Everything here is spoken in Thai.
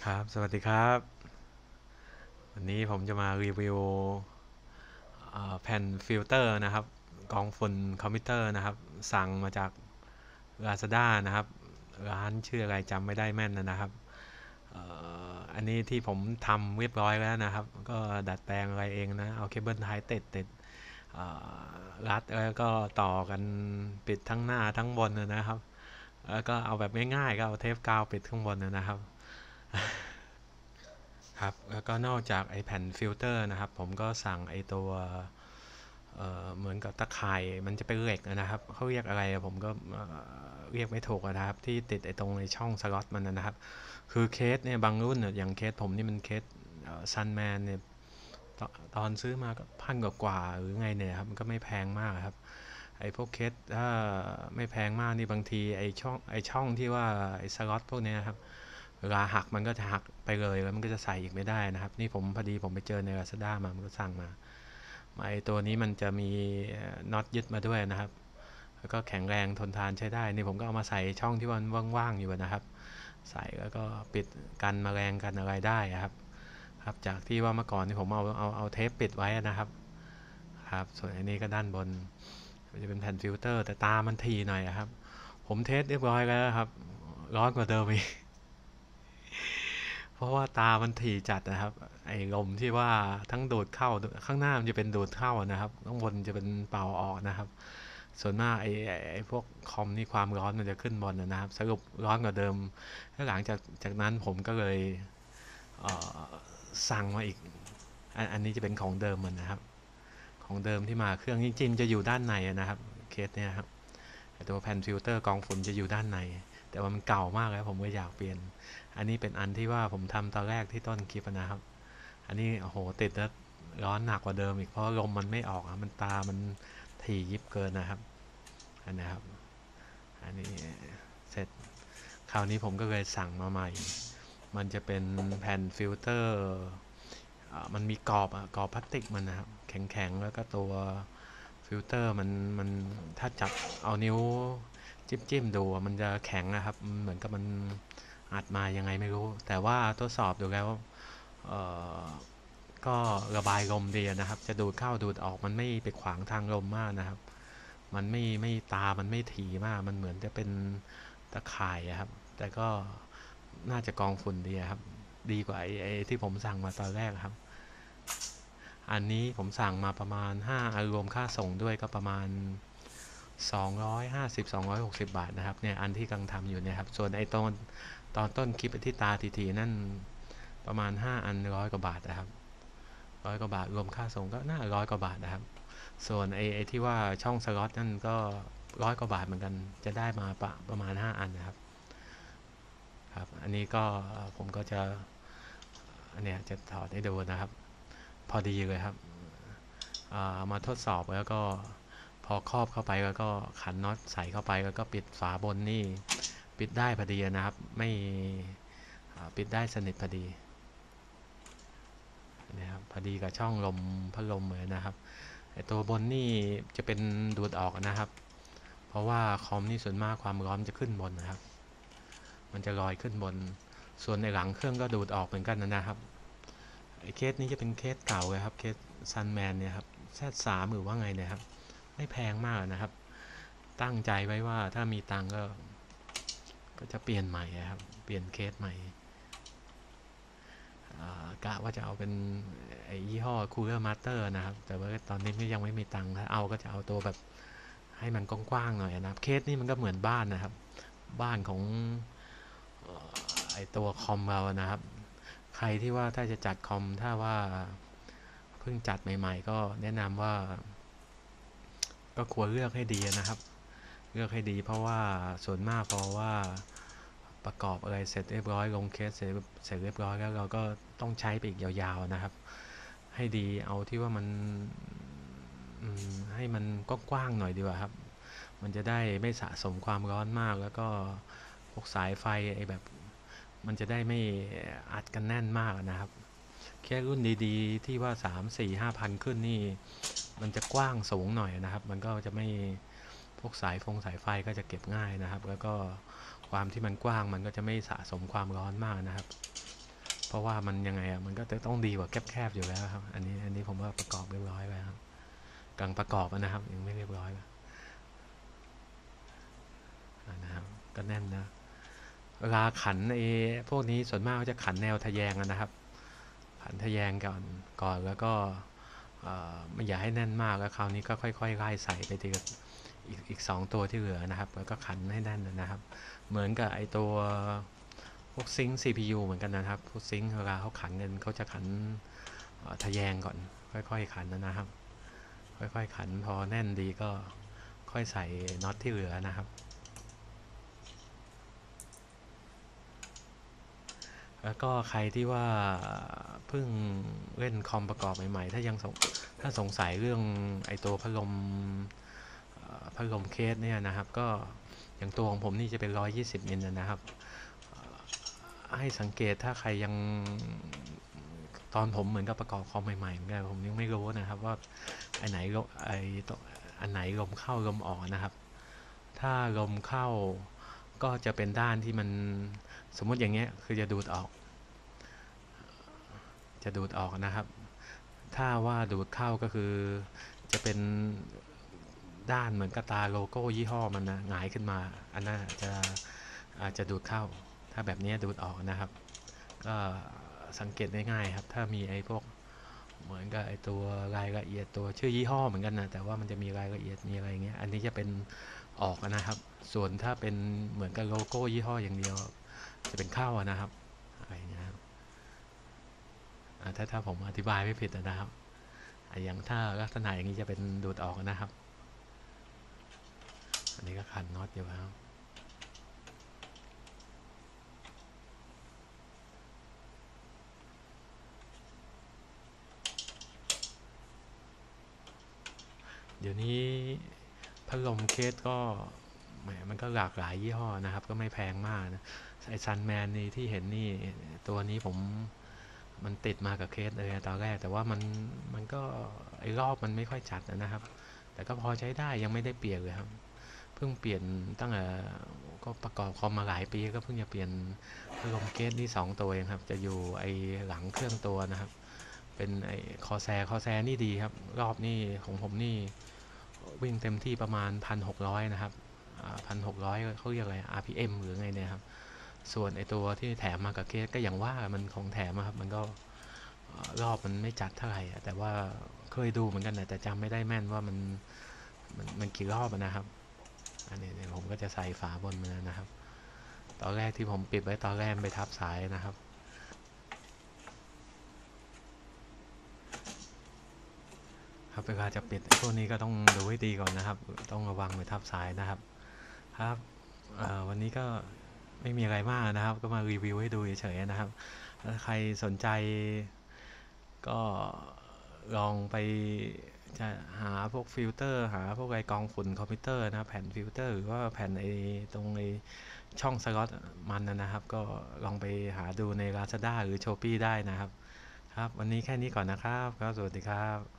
ครับสวัสดีครับวันนี้ผมจะมารีวิวแผ่นฟิลเตอร์นะครับกรองฝุ่นคอมพิวเตอร์นะครับสั่งมาจาก Lazada นะครับร้านชื่ออะไรจำไม่ได้แม่นนะครับอันนี้ที่ผมทำเรียบร้อยแล้วนะครับก็ดัดแปลงอะไรเองนะเอาเคเบิลไทยติดรัดแล้วก็ต่อกันปิดทั้งหน้าทั้งบนนะครับแล้วก็เอาแบบง่ายๆก็เอาเทปกาวปิดข้างบนนะครับครับแล้วก็นอกจากไอแผ่นฟิลเตอร์นะครับผมก็สั่งไอตัวเหมือนกับตะข่ายมันจะเป็นเหล็กนะครับเขาเรียกอะไรผมก็เรียกไม่ถูกนะครับที่ติดไอตรงในช่องสล็อตมันนะครับคือเคสเนี่ยบางรุ่นอย่างเคสผมนี่มันเคสซันแมนเนี่ยตอนซื้อมาก็1,000 กว่าหรือไงเนี่ยครับมันก็ไม่แพงมากครับไอพวกเคสถ้าไม่แพงมากนี่บางทีไอช่องที่ว่าไอสล็อตพวกนี้ครับเวลาหักมันก็จะหักไปเลยแล้วมันก็จะใส่อีกไม่ได้นะครับนี่ผมพอดีผมไปเจอใน Lazada มามันก็สั่งมาไอตัวนี้มันจะมีน็อตยึดมาด้วยนะครับแล้วก็แข็งแรงทนทานใช้ได้นี่ผมก็เอามาใส่ช่องที่มันว่างๆอยู่นะครับใส่แล้วก็ปิดกันแมลงกันอะไรได้ครับครับจากที่ว่าเมื่อก่อนที่ผมเอาเทปปิดไว้นะครับครับส่วนอันนี้ก็ด้านบนจะเป็นแผ่นฟิลเตอร์แต่ตามันทีหน่อยครับผมเทสเรียบร้อยแล้วครับร้อนกว่าเดิมอีกเพราะว่าตามันถี่จัดนะครับไอ้ลมที่ว่าทั้งดูดเข้าข้างหน้ามันจะเป็นดูดเข้านะครับข้างบนจะเป็นเป่าออกนะครับส่วนมากไอ้พวกคอมนี่ความร้อนมันจะขึ้นบนนะครับสรุปร้อนกว่าเดิมแล้วหลังจากนั้นผมก็เลยเอ่อสั่งมาอีกอันนี้จะเป็นของเดิมมันนะครับของเดิมที่มาเครื่องจริงๆจะอยู่ด้านในนะครับเคสเนี่ยครับตัวแผ่นฟิลเตอร์กรองฝุ่นจะอยู่ด้านในแต่ว่ามันเก่ามากแล้วผมก็อยากเปลี่ยนอันนี้เป็นอันที่ว่าผมทำตอนแรกที่ต้นคลิปนะครับอันนี้โอ้โหติดแล้วร้อนหนักกว่าเดิมอีกเพราะลมมันไม่ออกมันตามันถี่ยิบเกินนะครับอันนี้ครับอันนี้เสร็จคราวนี้ผมก็เลยสั่งมาใหม่มันจะเป็นแผ่นฟิลเตอร์มันมีกรอบพลาสติกมันนะครับแข็งๆแล้วก็ตัวฟิลเตอร์มันถ้าจับเอานิ้วจิ้มดูมันจะแข็งนะครับเหมือนกับมันอัดมายังไงไม่รู้แต่ว่าทดสอบดูแล้วเอ่อก็ระบายลมดีนะครับจะดูดเข้าดูดออกมันไม่ไปขวางทางลมมากนะครับมันไม่ตามันไม่ถี่มากมันเหมือนจะเป็นตะข่ายครับแต่ก็น่าจะกรองฝุ่นดีครับดีกว่าไอ้ที่ผมสั่งมาตอนแรกครับอันนี้ผมสั่งมาประมาณ5รวมค่าส่งด้วยก็ประมาณ250-260 บาทนะครับเนี่ยอันที่กำลังทำอยู่เนี่ยครับส่วนไอ้ตอนต้นคลิปที่ตาทีนั่นประมาณ5อัน100 กว่าบาทนะครับ100 กว่าบาทรวมค่าส่งก็น่า100 กว่าบาทนะครับส่วนไอ้ที่ว่าช่องสล็อตนั่นก็100 กว่าบาทเหมือนกันจะได้มาประมาณ5อันนะครับครับอันนี้ก็ผมก็จะอันเนี้ยจะถอดให้ดูนะครับพอดีเลยครับมาทดสอบแล้วก็พอครอบเข้าไปแล้วก็ขันน็อตใส่เข้าไปแล้วก็ปิดฝาบนนี่ปิดได้พอดีนะครับไม่ปิดได้สนิทพอดีนะครับพอดีกับช่องลมพัดลมเลยนะครับไอตัวบนนี่จะเป็นดูดออกนะครับเพราะว่าคอมนี่ส่วนมากความร้อนจะขึ้นบนนะครับมันจะลอยขึ้นบนส่วนในหลังเครื่องก็ดูดออกเหมือนกันนะครับไอเคสนี้จะเป็นเคสเก่าเลยครับเคสซันแมนเนี่ยครับZ3หรือว่าไงเนี่ยครับไม่แพงมากนะครับตั้งใจไว้ว่าถ้ามีตังก็จะเปลี่ยนใหม่ครับเปลี่ยนเคสใหม่กะว่าจะเอาเป็นไอยี่ห้อ Cooler Master นะครับแต่ว่าตอนนี้ก็ยังไม่มีตังค์ถ้าเอาก็จะเอาตัวแบบให้มันกว้างๆหน่อยนะครับเคสนี่มันก็เหมือนบ้านนะครับบ้านของไอตัวคอมเรานะครับใครที่ว่าถ้าจะจัดคอมถ้าว่าเพิ่งจัดใหม่ๆก็แนะนำว่าก็ควรเลือกให้ดีนะครับเลือกให้ดีเพราะว่าส่วนมากเพราะว่าประกอบอะไรเสร็จเรียบร้อยลงเคสเสร็จเรียบร้อยแล้วเราก็ต้องใช้ไปอีกยาวๆนะครับให้ดีเอาที่ว่ามันให้มันกว้างๆหน่อยดีกว่าครับมันจะได้ไม่สะสมความร้อนมากแล้วก็พวกสายไฟไอ้แบบมันจะได้ไม่อัดกันแน่นมากนะครับแค่รุ่นดีๆที่ว่า3 4 5 พันขึ้นนี่มันจะกว้างสูงหน่อยนะครับมันก็จะไม่พวกสายไฟก็จะเก็บง่ายนะครับแล้วก็ความที่มันกว้างมันก็จะไม่สะสมความร้อนมากนะครับเพราะว่ามันยังไงมันก็จะต้องดีกว่าแคบๆอยู่แล้วครับอันนี้ผมว่าประกอบเรียบร้อยไปครับกำลังประกอบนะครับยังไม่เรียบร้อยนะครับก็แน่นนะเวลาขันพวกนี้ส่วนมากจะขันแนวทะแยงนะครับขันทะแยงก่อนแล้วก็ไม่อย่าให้แน่นมากแล้วคราวนี้ก็ค่อยๆไล่ใส่ไปทีละอีก2 ตัวที่เหลือนะครับแล้วก็ขันให้แน่นนะครับเหมือนกับไอตัวพวกซิงค์ CPU เหมือนกันนะครับพวกซิงค์เวลาเขาขันกันเขาจะขันทะแยงก่อนค่อยๆขันนะครับค่อยๆขันพอแน่นดีก็ค่อยใส่น็อตที่เหลือนะครับแล้วก็ใครที่ว่าเพิ่งเล่นคอมประกอบใหม่ๆถ้าสงสัยเรื่องไอตัวพัดลมเคสเนี่ยนะครับก็อย่างตัวของผมนี่จะเป็น120 มิลนะครับให้สังเกตถ้าใครยังตอนผมเหมือนกับประกอบคอมใหม่ๆเหมือนกันผมยังไม่รู้นะครับว่าอันไหนลมเข้าลมออกนะครับถ้าลมเข้าก็จะเป็นด้านที่มันสมมติอย่างเงี้ยคือจะดูดออกนะครับถ้าว่าดูดเข้าก็คือจะเป็นด้านเหมือนกับตาโลโก้ยี่ห้อมันนะหงายขึ้นมาอันนั้นอาจจะดูดเข้าถ้าแบบนี้ดูดออกนะครับก็สังเกตง่ายๆครับถ้ามีไอ้พวกเหมือนกับไอ้ตัวรายละเอียดตัวชื่อยี่ห้อเหมือนกันนะแต่ว่ามันจะมีรายละเอียดมีอะไรเงี้ยอันนี้จะเป็นออกนะครับส่วนถ้าเป็นเหมือนกับโลโก้ยี่ห้ออย่างเดียวจะเป็นเข้านะครับอะไรเงี้ยถ้าผมอธิบายไม่ผิดนะครับอย่างถ้าลักษณะอย่างนี้จะเป็นดูดออกนะครับอันนี้ก็ขันน็อตอยู่ครับเดี๋ยวนี้พัดลมเคสก็แหมมันก็หลากหลายยี่ห้อนะครับก็ไม่แพงมากนะไอซันแมนนี่ที่เห็นนี่ตัวนี้มันติดมากับเคสเลยตอนแรกแต่ว่ามันก็ไอรอบมันไม่ค่อยจัดนะครับแต่ก็พอใช้ได้ยังไม่ได้เปลี่ยนเลยครับเพิ่งเปลี่ยนตั้งแต่ก็ประกอบคอมมาหลายปีก็เพิ่งจะเปลี่ยนพัดลมเคสนี่2 ตัวเองครับจะอยู่ไอหลังเครื่องตัวนะครับเป็นไอคอแซนี่ดีครับรอบนี่ของผมนี่วิ่งเต็มที่ประมาณ1,600นะครับ1,600เขาเรียกอะไร RPM หรือไงเนี่ยครับส่วนไอตัวที่แถมมากับเคสก็อย่างว่ามันของแถมครับมันก็รอบมันไม่จัดเท่าไหร่แต่ว่าเคยดูเหมือนกันนะแต่จำไม่ได้แม่นว่ามันกี่รอบนะครับอันนี้ผมก็จะใส่ฝาบนมานะครับตอนแรกที่ผมปิดไว้ตอนแรกไปทับสายนะครับครับเวลาจะปิดพวกนี้ก็ต้องดูให้ดีก่อนนะครับต้องระวังไปทับสายนะครับครับวันนี้ก็ไม่มีอะไรมากนะครับก็มารีวิวให้ดูเฉยๆนะครับถ้าใครสนใจก็ลองไปจะหาพวกฟิลเตอร์หาพวกไอกรองฝุ่นคอมพิวเตอร์นะแผ่นฟิลเตอร์หรือว่าแผ่นตรงช่องสล็อตมันนะครับก็ลองไปหาดูใน Lazada หรือ Shopee ได้นะครับครับวันนี้แค่นี้ก่อนนะครับครับสวัสดีครับ